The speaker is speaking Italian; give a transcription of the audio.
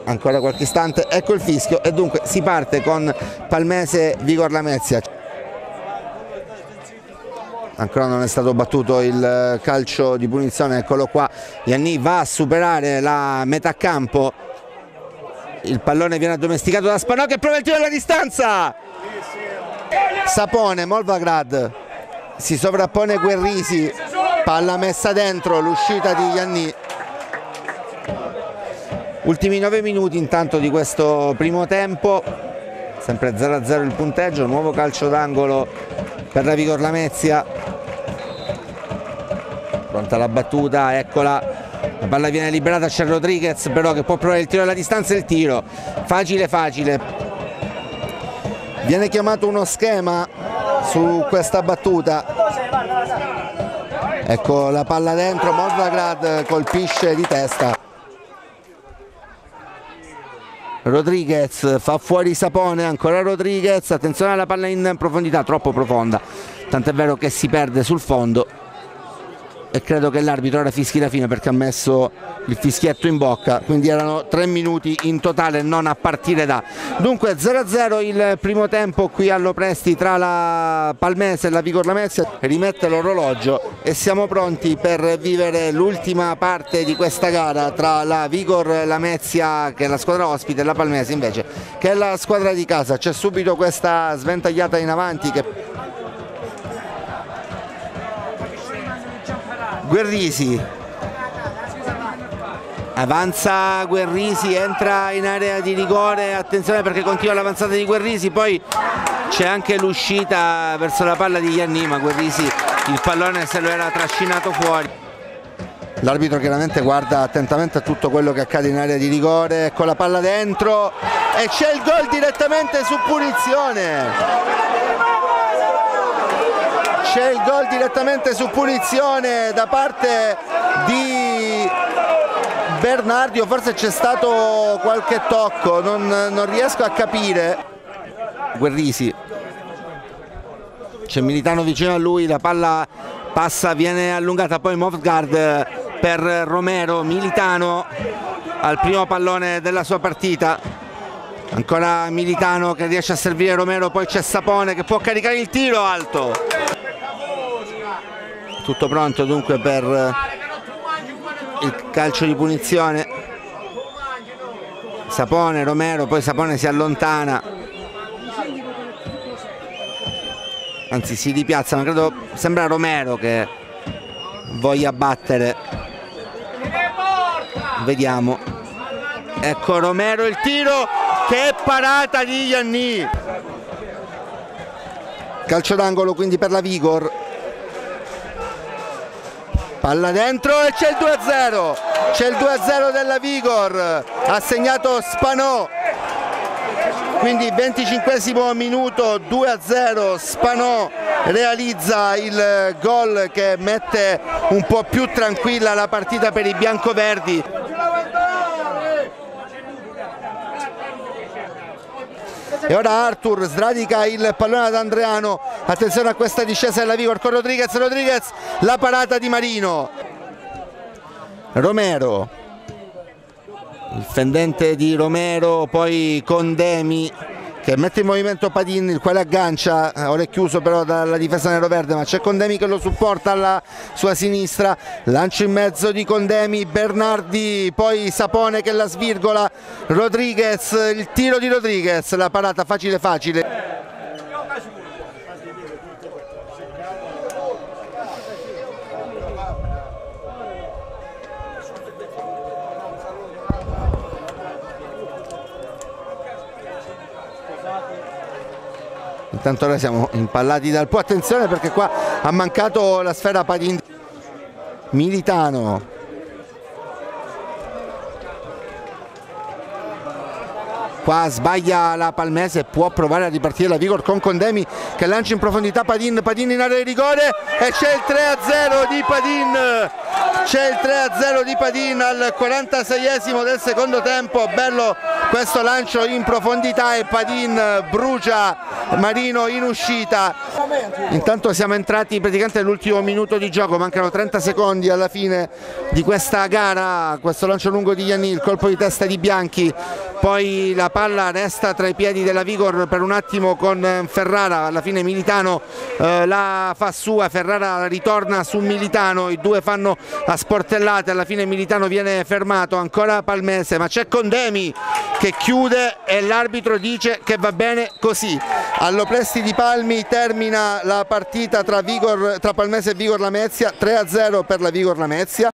ancora qualche istante, ecco il fischio e dunque si parte con Palmese Vigor Lamezia. Ancora non è stato battuto il calcio di punizione, eccolo qua, Ianni va a superare la metà campo, il pallone viene addomesticato da Spanò che prova il tiro alla distanza, Sapone, Molvagrad, si sovrappone Guerrisi, palla messa dentro, l'uscita di Ianni. Ultimi 9 minuti intanto di questo primo tempo, sempre 0-0 il punteggio, nuovo calcio d'angolo per la Vigor Lamezia, pronta la battuta, eccola, la palla viene liberata, c'è Rodriguez però che può provare il tiro alla distanza, il tiro facile, viene chiamato uno schema su questa battuta, ecco la palla dentro, Molvagrad colpisce di testa, Rodriguez fa fuori Sapone, ancora Rodriguez, attenzione alla palla in profondità, troppo profonda, tant'è vero che si perde sul fondo e credo che l'arbitro ora fischi la fine perché ha messo il fischietto in bocca, quindi erano 3 minuti in totale, non a partire da. Dunque 0-0 il primo tempo qui all'Opresti tra la Palmese e la Vigor Lamezia, rimette l'orologio e siamo pronti per vivere l'ultima parte di questa gara tra la Vigor Lamezia che è la squadra ospite e la Palmese invece che è la squadra di casa. C'è subito questa sventagliata in avanti che Guerrisi, avanza Guerrisi, entra in area di rigore, attenzione perché continua l'avanzata di Guerrisi, poi c'è anche l'uscita verso la palla di Ianni, ma Guerrisi il pallone se lo era trascinato fuori. L'arbitro chiaramente guarda attentamente a tutto quello che accade in area di rigore, con la palla dentro e c'è il gol direttamente su punizione. C'è il gol direttamente su punizione da parte di Bernardi, o forse c'è stato qualche tocco, non riesco a capire. Guerrisi, c'è Militano vicino a lui, la palla passa, viene allungata, poi Molvagrad per Romero, Militano al primo pallone della sua partita, ancora Militano che riesce a servire Romero, poi c'è Sapone che può caricare il tiro alto. Tutto pronto dunque per il calcio di punizione, Sapone, Romero, poi Sapone si allontana, anzi si ripiazza, ma credo sembra Romero che voglia battere, vediamo, ecco Romero, il tiro, che parata di Ianni, calcio d'angolo quindi per la Vigor. Palla dentro e c'è il 2-0, c'è il 2-0 della Vigor, ha segnato Spanò, quindi 25esimo minuto, 2-0, Spanò realizza il gol che mette un po' più tranquilla la partita per i biancoverdi. E ora Arthur sradica il pallone ad Andreano, attenzione a questa discesa della Vigor con Rodriguez, la parata di Marino, Romero, il fendente di Romero, poi Condemi che mette in movimento Padin, il quale aggancia, ora è chiuso però dalla difesa neroverde, ma c'è Condemi che lo supporta alla sua sinistra, lancio in mezzo di Condemi, Bernardi, poi Sapone che la svirgola, Rodriguez, il tiro di Rodriguez, la parata facile. Intanto ora siamo impallati dal po', attenzione perché qua ha mancato la sfera Padin. Militano, qua sbaglia la Palmese, può provare a ripartire la Vigor con Condemi che lancia in profondità Padin in area di rigore e c'è il 3-0 di Padin c'è il 3-0 di Padin al 46esimo del secondo tempo. Bello questo lancio in profondità e Padin brucia Marino in uscita. Intanto siamo entrati praticamente nell'ultimo minuto di gioco, mancano 30 secondi alla fine di questa gara. Questo lancio lungo di Ianni, il colpo di testa di Bianchi, poi la palla resta tra i piedi della Vigor per un attimo con Ferrara, alla fine Militano la fa sua, Ferrara ritorna su Militano, i due fanno a sportellate, alla fine Militano viene fermato, ancora Palmese, ma c'è Condemi che chiude e l'arbitro dice che va bene così. All'Opresti di Palmi termina la partita tra Palmese e Vigor Lamezia, 3-0 per la Vigor Lamezia.